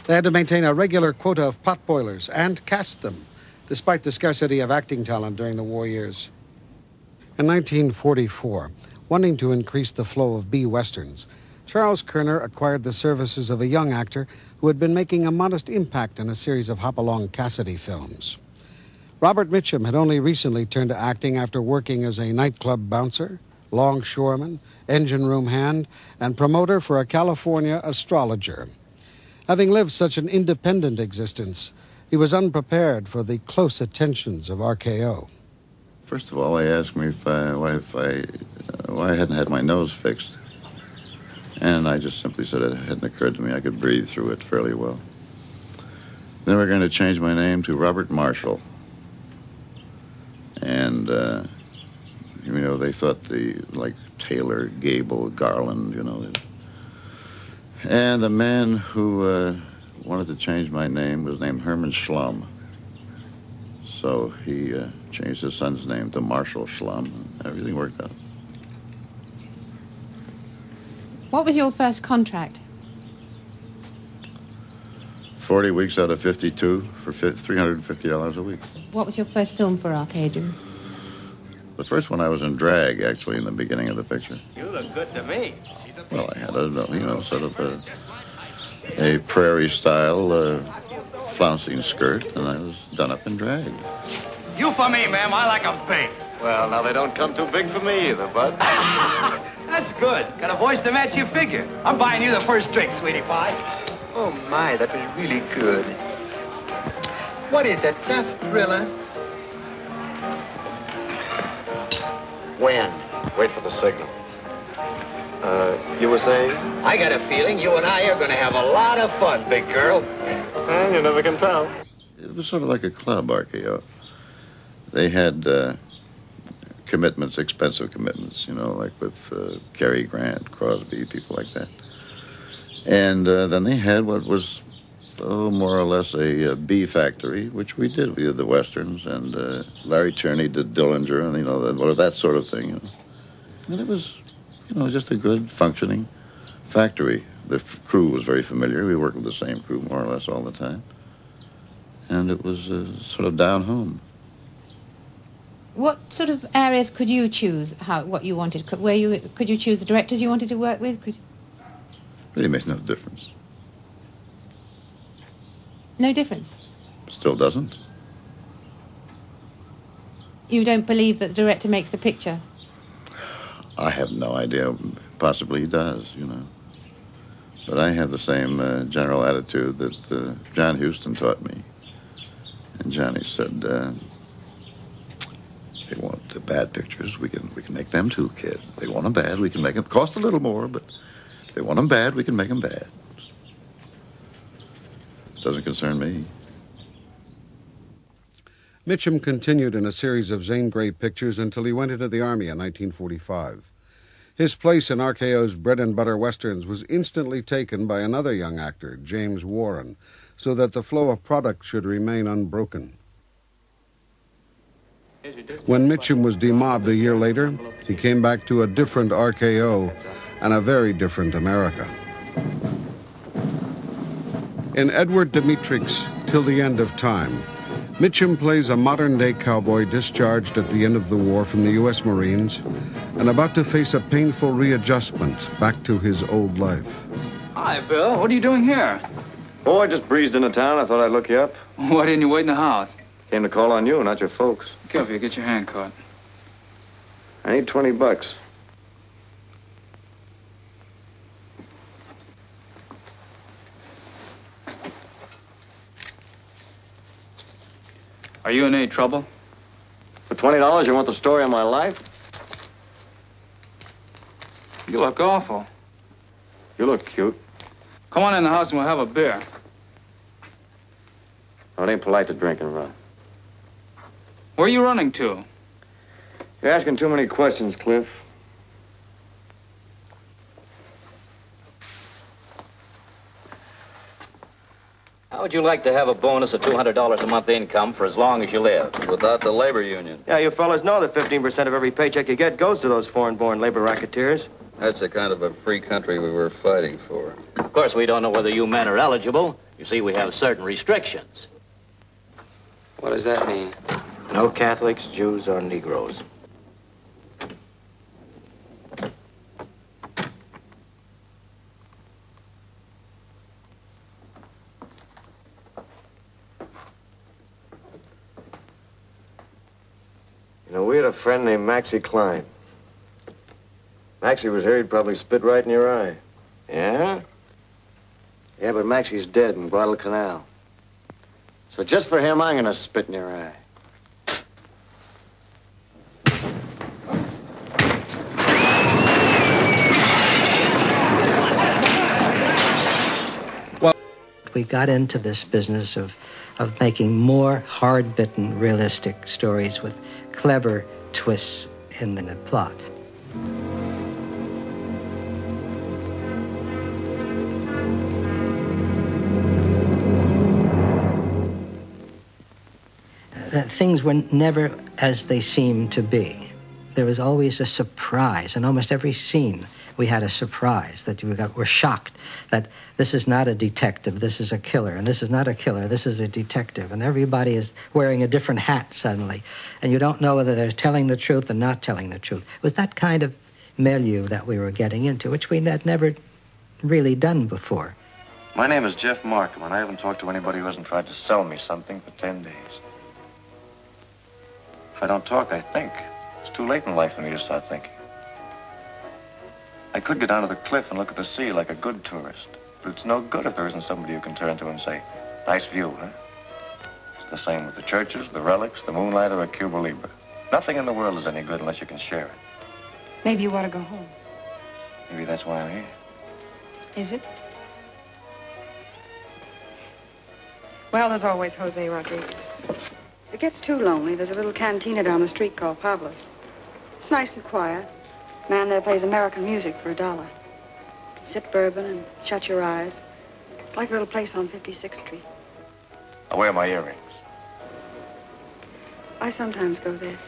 They had to maintain a regular quota of potboilers and cast them, despite the scarcity of acting talent during the war years. In 1944, wanting to increase the flow of B-westerns, Charles Kerner acquired the services of a young actor who had been making a modest impact in a series of Hopalong Cassidy films. Robert Mitchum had only recently turned to acting after working as a nightclub bouncer, longshoreman, engine room hand, and promoter for a California astrologer. Having lived such an independent existence, he was unprepared for the close attentions of RKO. First of all, they asked me why I hadn't had my nose fixed. And I just simply said it hadn't occurred to me I could breathe through it fairly well. They were going to change my name to Robert Marshall. And, they thought like Taylor, Gable, Garland, And the man who wanted to change my name was named Herman Schlum. So he changed his son's name to Marshall Schlum, and everything worked out. What was your first contract? 40 weeks out of 52 for $350 a week. What was your first film for Arcadia? The first one I was in drag, actually, in the beginning of the picture. You look good to me. Well, I had sort of a prairie-style flouncing skirt, and I was done up in drag. You for me, ma'am. I like 'em big. Well, now they don't come too big for me either, bud. That's good. Got a voice to match your figure. I'm buying you the first drink, sweetie pie. Oh, my, that was really good. What is that, sarsaparilla? When? Wait for the signal. You were saying? I got a feeling you and I are going to have a lot of fun, big girl. Well, you never can tell. It was sort of like a club, RKO. They had commitments, expensive commitments, like with Cary Grant, Crosby, people like that. And then they had what was, more or less a B factory, which we did. We did the Westerns, and Larry Turney did Dillinger, and, that sort of thing. And it was, just a good, functioning factory. The crew was very familiar. We worked with the same crew more or less all the time. And it was sort of down home. What sort of areas could you choose, what you wanted? Could you choose the directors you wanted to work with? Really makes no difference. No difference? Still doesn't. You don't believe that the director makes the picture? I have no idea. Possibly he does, But I have the same general attitude that John Huston taught me. And Johnny said, they want the bad pictures, we can make them too, kid. If they want them bad, we can make them. Cost a little more, but if they want them bad, we can make them bad. It doesn't concern me. Mitchum continued in a series of Zane Grey pictures until he went into the Army in 1945. His place in RKO's bread-and-butter westerns was instantly taken by another young actor, James Warren, so that the flow of product should remain unbroken. When Mitchum was demobbed a year later, he came back to a different RKO and a very different America. In Edward Dmytryk's Till the End of Time, Mitchum plays a modern-day cowboy discharged at the end of the war from the U.S. Marines and about to face a painful readjustment back to his old life. Hi, Bill. What are you doing here? Oh, I just breezed into town. I thought I'd look you up. Why didn't you wait in the house? Came to call on you, not your folks. Careful, you get your hand caught. I need $20. Are you in any trouble? For $20, you want the story of my life? You look awful. You look cute. Come on in the house and we'll have a beer. Oh, it ain't polite to drink and run. Where are you running to? You're asking too many questions, Cliff. How would you like to have a bonus of $200 a month income for as long as you live, without the labor union? Yeah, you fellas know that 15% of every paycheck you get goes to those foreign-born labor racketeers. That's the kind of a free country we were fighting for. Of course, we don't know whether you men are eligible, You see, we have certain restrictions. What does that mean? No Catholics, Jews, or Negroes. You know, we had a friend named Maxie Klein. Maxie was here, he'd probably spit right in your eye. Yeah? Yeah, but Maxie's dead in Guadalcanal. So just for him, I'm gonna spit in your eye. We got into this business of making more hard-bitten, realistic stories with clever twists in the plot. Things were never as they seemed to be. There was always a surprise. In almost every scene, we had a surprise that we're shocked that this is not a detective, this is a killer, and this is not a killer, this is a detective, and everybody is wearing a different hat suddenly, and you don't know whether they're telling the truth or not telling the truth. It was that kind of milieu that we were getting into, which we had never really done before. My name is Jeff Markham, and I haven't talked to anybody who hasn't tried to sell me something for 10 days. If I don't talk, I think. It's too late in life for me to start thinking. I could go down to the cliff and look at the sea like a good tourist, but it's no good if there isn't somebody you can turn to and say, nice view, huh? It's the same with the churches, the relics, the moonlight, or a Cuba Libre. Nothing in the world is any good unless you can share it. Maybe you want to go home. Maybe that's why I'm here. Is it? Well, there's always Jose Rodriguez. If it gets too lonely, there's a little cantina down the street called Pablo's. It's nice and quiet. Man there plays American music for $1. Sip bourbon and shut your eyes. It's like a little place on 56th Street. I wear my earrings. I sometimes go there.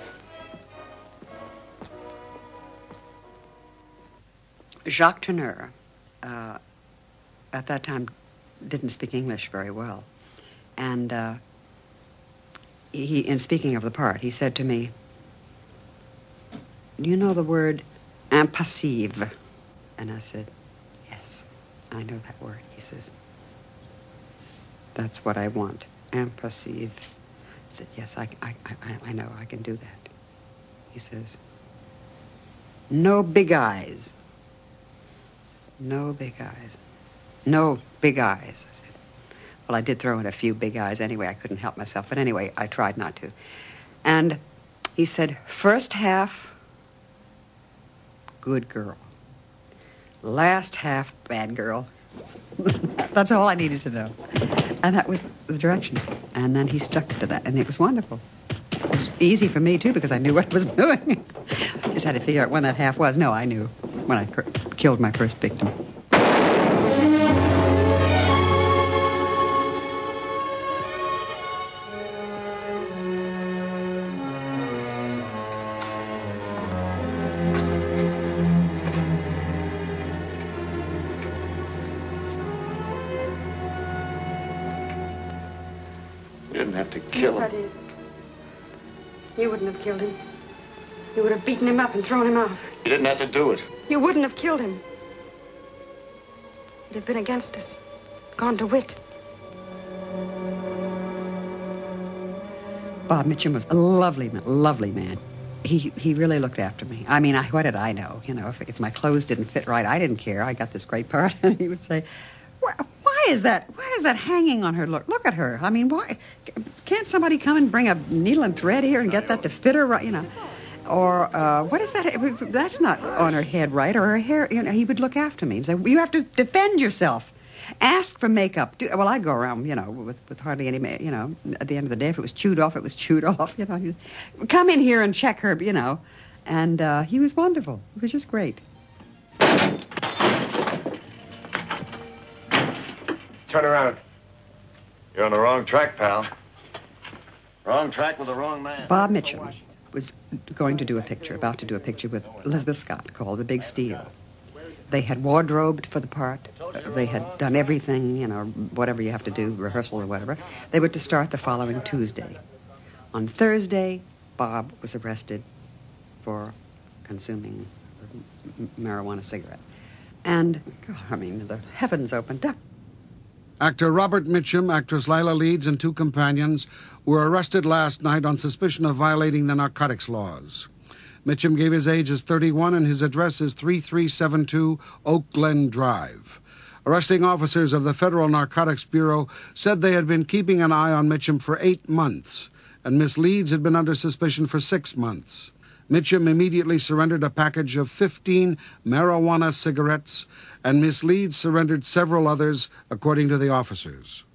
Jacques Tourneur, at that time, didn't speak English very well. And in speaking of the part, he said to me, "Do you know the word impassive?" And I said, "Yes, I know that word." He says, "That's what I want, impassive." I said, "Yes, I know, I can do that." He says, "No big eyes." No big eyes. No big eyes. I said, well, I did throw in a few big eyes anyway. I couldn't help myself. But anyway, I tried not to. And he said, first half, good girl. Last half, bad girl. That's all I needed to know. And that was the direction. And then he stuck to that, and it was wonderful. It was easy for me, too, because I knew what I was doing. Just had to figure out when that half was. No, I knew when I killed my first victim. You didn't have to kill him. Yes, I did. You wouldn't have killed him. You would have beaten him up and thrown him out. You didn't have to do it. You wouldn't have killed him. You'd have been against us. Gone to wit. Bob Mitchum was a lovely man. He really looked after me. I mean, what did I know? You know, if my clothes didn't fit right, I didn't care. I got this great part. And he would say, why is that hanging on her? Look at her. I mean, why? Can't somebody come and bring a needle and thread here and get that to fit her right, you know? Or, what is that? That's not on her head right, or her hair. You know, he would look after me and say, you have to defend yourself. Ask for makeup. Well, I'd go around, you know, with hardly any, you know, at the end of the day, if it was chewed off, it was chewed off, you know. Come in here and check her, you know. And he was wonderful. It was just great. Turn around. You're on the wrong track, pal. Wrong track with the wrong man. Bob Mitchum was about to do a picture with Elizabeth Scott called The Big Steal. They had wardrobed for the part. they had done everything, you know, whatever you have to do, rehearsal or whatever. They were to start the following Tuesday. On Thursday, Bob was arrested for consuming marijuana cigarette. And, God, I mean, the heavens opened up. Actor Robert Mitchum, actress Lila Leeds, and 2 companions were arrested last night on suspicion of violating the narcotics laws. Mitchum gave his age as 31 and his address is 3372 Oak Glen Drive. Arresting officers of the Federal Narcotics Bureau said they had been keeping an eye on Mitchum for 8 months, and Miss Leeds had been under suspicion for 6 months. Mitchum immediately surrendered a package of 15 marijuana cigarettes, and Miss Leeds surrendered several others, according to the officers.